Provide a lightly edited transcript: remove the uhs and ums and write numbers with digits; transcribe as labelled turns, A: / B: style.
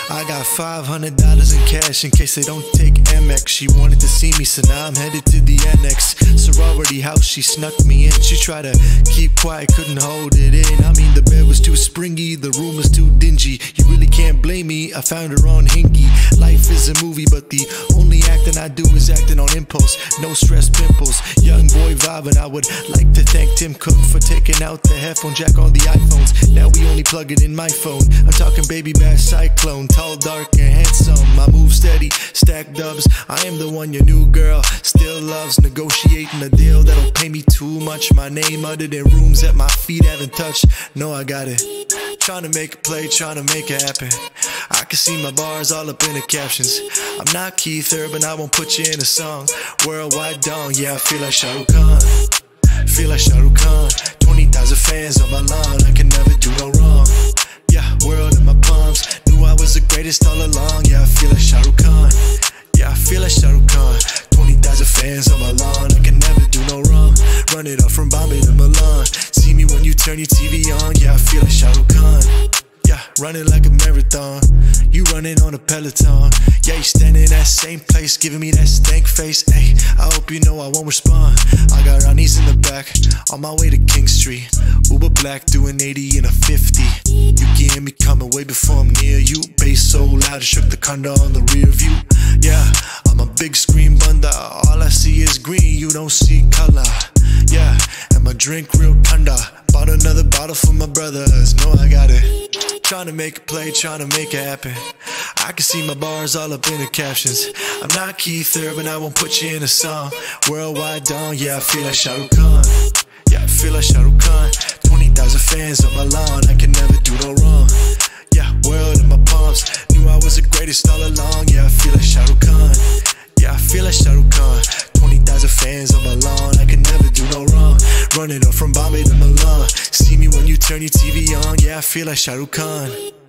A: I got $500 in cash in case they don't take Amex. She wanted to see me, so now I'm headed to the annex. Sorority house, she snuck me in. She tried to keep quiet, couldn't hold it in. I mean, the bed was too springy, the room was too dingy. You really can't blame me, I found her on Hingy. Life is a movie, but the only acting I do is acting on impulse. No stress pimples, young boy vibing. I would like to thank Tim Cook for taking out the headphone jack on the iPhones. Now we only plug it in my phone. I'm talking baby bash cyclone, tall, dark, and handsome. I move steady, stack dubs. I am the one your new girl still loves. Negotiating a deal that'll pay me too much. My name uttered in rooms that my feet haven't touched. No, I got it. Trying to make a play, trying to make it happen. I can see my bars all up in the captions. I'm not Keith Urban, I won't put you in a song. Worldwide dong, yeah, I feel like Shah Rukh Khan. Feel like Shah Rukh Khan. 20,000 fans on my lawn, I can never do no wrong. Yeah, world in my palms. Knew I was the greatest all along. Yeah, I feel like Shah Rukh Khan. Yeah, I feel like Shah Rukh Khan. 20,000 fans on my lawn, I can never do no wrong. Run it up from Bombay to Milan. See me when you turn your TV on. Yeah, I feel like Shah Rukh Khan. Yeah, running like a marathon. You running on a Peloton. Yeah, you standing in that same place, giving me that stank face. Hey, I hope you know I won't respond. I got Ronnie's in the back, on my way to King Street. Uber black, doing 80 in a 50. You can hear me coming way before I'm near you. Bass so loud, it shook the condo on the rear view. Yeah, I'm a big screen bunda. All I see is green, you don't see color. Yeah, and my drink real thunder. Bought another bottle for my brothers, know I got it. Trying to make a play, trying to make it happen. I can see my bars all up in the captions. I'm not Keith Urban, I won't put you in a song. Worldwide dong, yeah, I feel like Shah Rukh Khan. Yeah, I feel like Shah Rukh Khan. 20,000 fans on my lawn, I can never do no wrong. Yeah, world in my palms. Knew I was the greatest all along. Yeah, I feel like Shah Rukh Khan. Yeah, I feel like Shah Rukh Khan. 20,000 fans on my lawn, I can never do no wrong. Running up from Bombay to Milan. See me when you turn your TV on. Yeah, I feel like Shah Rukh Khan.